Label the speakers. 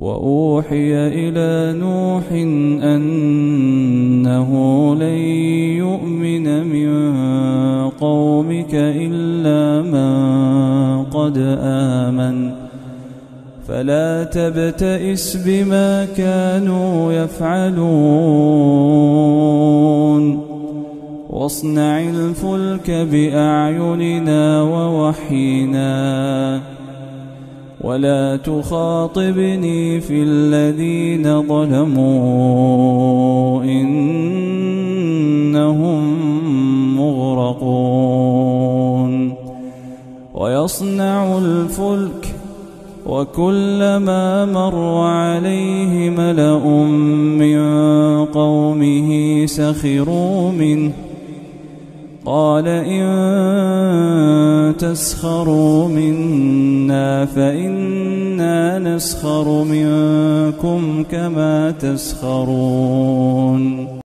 Speaker 1: وأوحي إلى نوح أنه لن يؤمن من قومك إلا من قد آمن فلا تبتئس بما كانوا يفعلون واصنع الفلك بأعيننا ووحينا ولا تخاطبني في الذين ظلموا إنهم مغرقون ويصنع الفلك وكلما مر عليه ملأ من قومه سخروا منه قال إن تسخروا منا فإنا نسخر منكم كما تسخرون